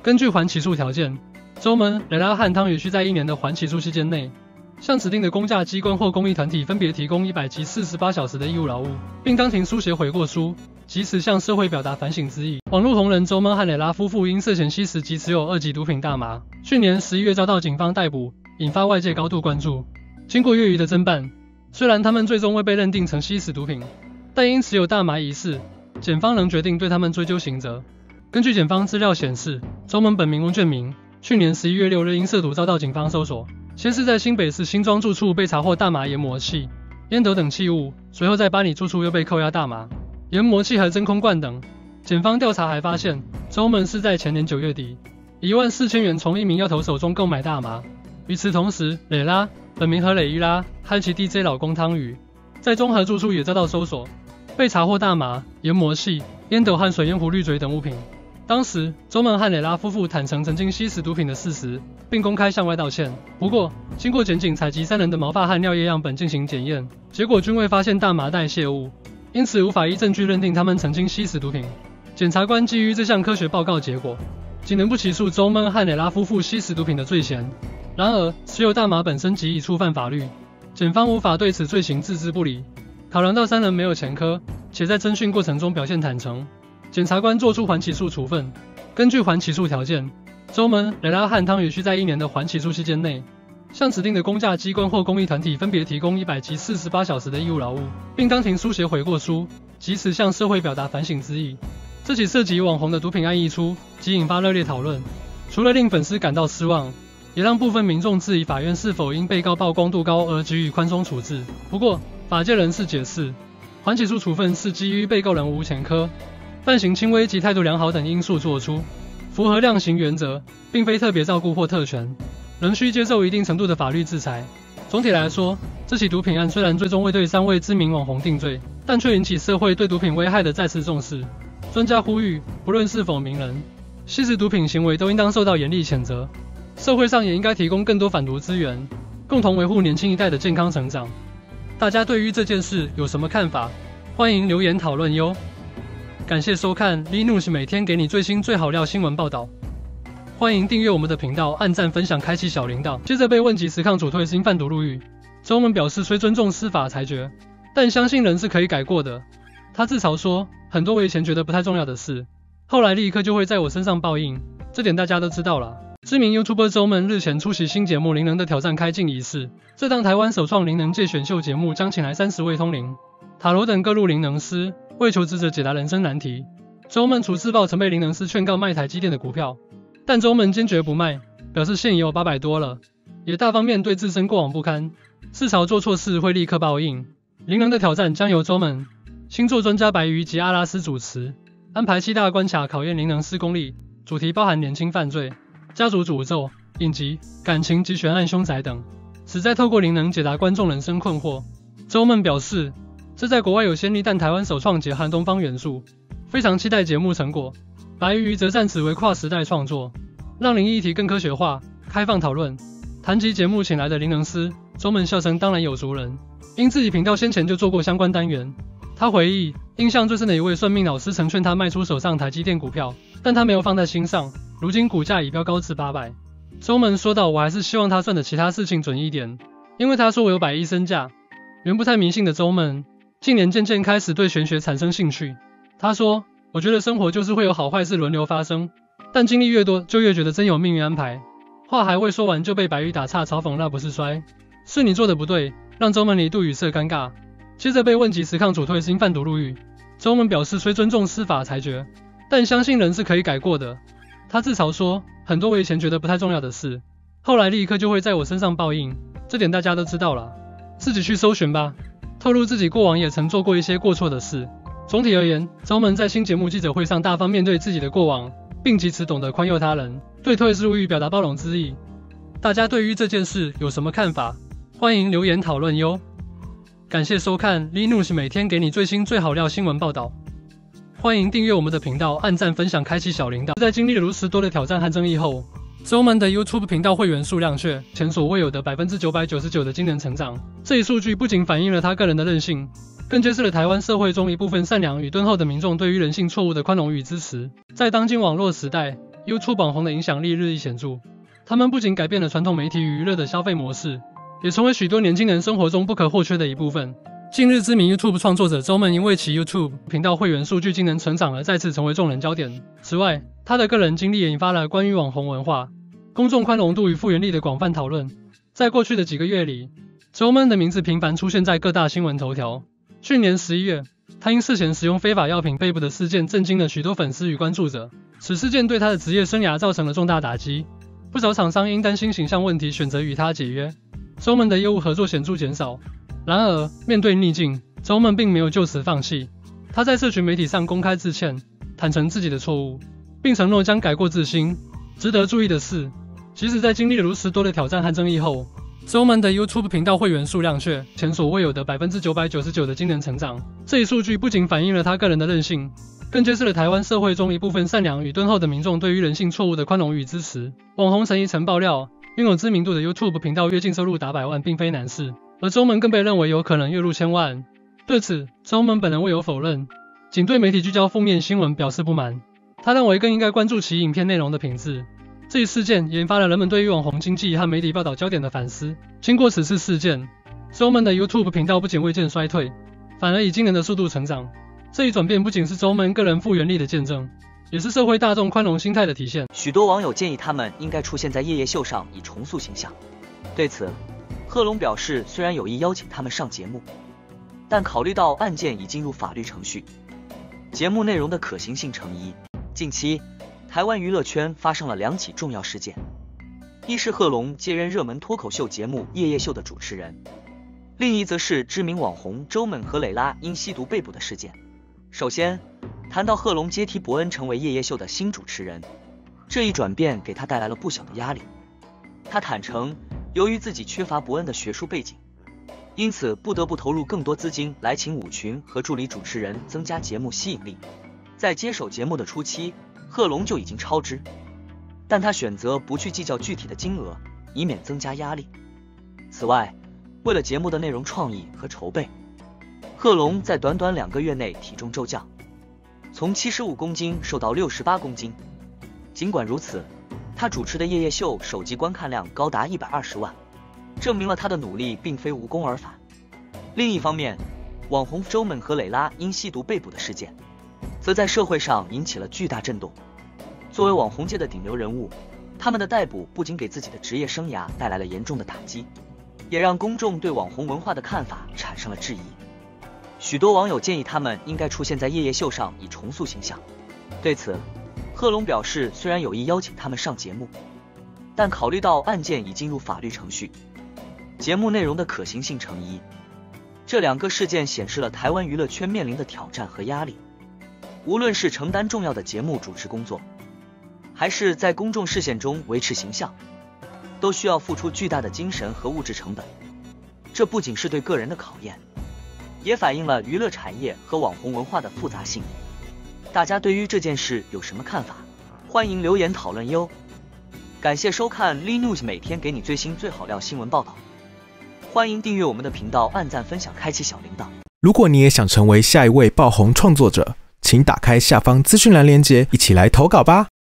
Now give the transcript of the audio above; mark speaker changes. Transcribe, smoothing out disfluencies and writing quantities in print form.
Speaker 1: 根据缓起诉条件，周们、蕾拉和汤宇需在1年的缓起诉期间内，向指定的公假机关或公益团体分别提供100及48小时的义务劳务，并当庭书写悔过书，藉此向社会表达反省之意。网络红人周们和蕾拉夫妇因涉嫌吸食及持有2级毒品大麻，去年11月遭到警方逮捕，引发外界高度关注。经过月余的侦办，虽然他们最终未被认定曾吸食毒品，但因持有大麻一事，检方仍决定对他们追究刑责。根据检方资料显示，周们本名翁卷明，去年11月6日因涉毒遭到警方搜索，先是在新北市新庄住处被查获大麻研磨器、烟斗等器物，随后在巴黎住处又被扣押大麻、研磨器和真空罐等。检方调查还发现，周们是在前年9月底14000元从一名药头手中购买大麻。与此同时，蕾拉本名何蕾伊拉和其 DJ 老公汤宇，在中和住处也遭到搜索，被查获大麻、研磨器、烟斗和水烟壶滤嘴等物品。当时，周们和蕾拉夫妇坦诚曾经吸食毒品的事实，并公开向外道歉。不过，经过检警采集3人的毛发和尿液样本进行检验，结果均未发现大麻代谢物，因此无法依证据认定他们曾经吸食毒品。检察官基于这项科学报告结果，仅能不起诉周们和蕾拉夫妇吸食毒品的罪嫌。然而，持有大麻本身即已触犯法律，检方无法对此罪行置之不理。考量到3人没有前科，且在侦讯过程中表现坦诚，检察官作出缓起诉处分。根据缓起诉条件，周们、蕾拉和汤宇需在1年的缓起诉期间内，向指定的公假机关或公益团体分别提供100及48小时的义务劳务，并当庭书写悔过书，藉此向社会表达反省之意。这起涉及网红的毒品案一出，即引发热烈讨论，除了令粉丝感到失望，也让部分民众质疑法院是否因被告曝光度高而给予宽松处置。不过，法界人士解释，缓起诉处分是基于被告人无前科、犯行轻微及态度良好等因素作出，符合量刑原则，并非特别照顾或特权，仍需接受一定程度的法律制裁。总体来说，这起毒品案虽然最终未对3位知名网红定罪，但却引起社会对毒品危害的再次重视。专家呼吁，不论是否名人，吸食毒品行为都应当受到严厉谴责。社会上也应该提供更多反毒资源，共同维护年轻一代的健康成长。大家对于这件事有什么看法？欢迎留言讨论哟。感谢收看 Linus 每天给你最新最好料新闻报道。欢迎订阅我们的频道，按赞分享，开启小铃铛。接着被问及实抗主推新贩毒入狱，周们表示虽尊重司法裁决，但相信人是可以改过的。他自嘲说，很多我以前觉得不太重要的事，后来立刻就会在我身上报应，这点大家都知道了。知名 YouTuber 周们日前出席新节目《灵能的挑战》开镜仪式，这档台湾首创灵能界选秀节目将请来30位通灵、塔罗等各路灵能师，为求职者解答人生难题。周们处自曝曾被灵能师劝告卖台积电的股票，但周们坚决不卖，表示现已有800多了，也大方面对自身过往不堪、自嘲做错事会立刻报应。灵能的挑战将由周们、星座专家白鱼及阿拉斯主持，安排7大关卡考验灵能师功力，主题包含年轻犯罪、家族诅咒、影集、感情及悬案凶宅等，旨在透过灵能解答观众人生困惑。周们表示，这在国外有先例，但台湾首创结合东方元素，非常期待节目成果。白鱼则赞此为跨时代创作，让灵异议题更科学化、开放讨论。谈及节目请来的灵能师，周们笑称当然有熟人，因自己频道先前就做过相关单元。他回忆，印象最深的一位算命老师曾劝他卖出手上台积电股票，但他没有放在心上，如今股价已飙高至800。周们说道，我还是希望他算的其他事情准一点，因为他说我有100亿身价。原不太迷信的周们，近年渐渐开始对玄学产生兴趣。他说，我觉得生活就是会有好坏事轮流发生，但经历越多就越觉得真有命运安排。话还未说完就被白鱼打岔嘲讽，那不是衰，是你做的不对，让周们一度语塞尴尬。接着被问及实抗主推新贩毒入狱，周们表示虽尊重司法裁决，但相信人是可以改过的。他自嘲说，很多我以前觉得不太重要的事，后来立刻就会在我身上报应，这点大家都知道了，自己去搜寻吧。透露自己过往也曾做过一些过错的事。总体而言，周们在新节目记者会上大方面对自己的过往，并藉此懂得宽宥他人，对退出入狱表达包容之意。大家对于这件事有什么看法？欢迎留言讨论哟。感谢收看 Linus 每天给你最新最好料新闻报道。欢迎订阅我们的频道，按赞分享，开启小铃铛。在经历了如此多的挑战和争议后，周们的 YouTube 频道会员数量却前所未有的999%的惊人成长。这一数据不仅反映了他个人的韧性，更揭示了台湾社会中一部分善良与敦厚的民众对于人性错误的宽容与支持。在当今网络时代， YouTube 网红的影响力日益显著。他们不仅改变了传统媒体与娱乐的消费模式，也成为许多年轻人生活中不可或缺的一部分。近日，知名 YouTube 创作者周门因为其 YouTube 频道会员数据惊人成长而再次成为众人焦点。此外，他的个人经历也引发了关于网红文化、公众宽容度与复原力的广泛讨论。在过去的几个月里，周门的名字频繁出现在各大新闻头条。去年11月，他因涉嫌使用非法药品被捕的事件震惊了许多粉丝与关注者。此事件对他的职业生涯造成了重大打击，不少厂商因担心形象问题选择与他解约，周门的业务合作显著减少。然而，面对逆境，周门并没有就此放弃。他在社群媒体上公开致歉，坦诚自己的错误，并承诺将改过自新。值得注意的是，即使在经历了如此多的挑战和争议后，周门的 YouTube 频道会员数量却前所未有的 999% 的惊人成长。这一数据不仅反映了他个人的韧性，更揭示了台湾社会中一部分善良与敦厚的民众对于人性错误的宽容与支持。网红陈怡曾爆料，拥有知名度的 YouTube 频道月净收入达100万并非难事，而周门更被认为有可能月入1000万。对此，周门本人未有否认，仅对媒体聚焦负面新闻表示不满。他认为更应该关注其影片内容的品质。这一事件也引发了人们对于网红经济和媒体报道焦点的反思。经过此次事件，周门的 YouTube 频道不仅未见衰退，反而以惊人的速度成长。这一转变不仅是周门个人复原力的见证，也是社会大众宽容心态的体现。
Speaker 2: 许多网友建议他们应该出现在夜夜秀上以重塑形象。对此，贺龙表示，虽然有意邀请他们上节目，但考虑到案件已进入法律程序，节目内容的可行性成疑。近期，台湾娱乐圈发生了2起重要事件，一是贺龙接任热门脱口秀节目《夜夜秀》的主持人，另一则是知名网红周门和蕾拉因吸毒被捕的事件。首先，谈到贺龙接替伯恩成为《夜夜秀》的新主持人，这一转变给他带来了不小的压力。他坦诚，由于自己缺乏伯恩的学术背景，因此不得不投入更多资金来请舞群和助理主持人，增加节目吸引力。在接手节目的初期，贺龙就已经超支，但他选择不去计较具体的金额，以免增加压力。此外，为了节目的内容创意和筹备，贺龙在短短2个月内体重骤降，从75公斤瘦到68公斤。尽管如此，他主持的夜夜秀首集观看量高达120万，证明了他的努力并非无功而返。另一方面，网红周门和蕾拉因吸毒被捕的事件，则在社会上引起了巨大震动。作为网红界的顶流人物，他们的逮捕不仅给自己的职业生涯带来了严重的打击，也让公众对网红文化的看法产生了质疑。许多网友建议他们应该出现在夜夜秀上以重塑形象。对此，贺龙表示，虽然有意邀请他们上节目，但考虑到案件已进入法律程序，节目内容的可行性成疑。这2个事件显示了台湾娱乐圈面临的挑战和压力，无论是承担重要的节目主持工作，还是在公众视线中维持形象，都需要付出巨大的精神和物质成本。这不仅是对个人的考验，也反映了娱乐产业和网红文化的复杂性。大家对于这件事有什么看法？欢迎留言讨论哟。感谢收看 Lee News， 每天给你最新最好料新闻报道。欢迎订阅我们的频道，按赞分享，开启小铃铛。
Speaker 3: 如果你也想成为下一位爆红创作者，请打开下方资讯栏连结，一起来投稿吧。